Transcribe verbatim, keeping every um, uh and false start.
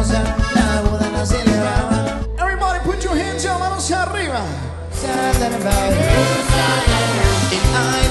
hermosa, la boda la celebraban. Everybody put your hands up, manos arriba. Something about it. And I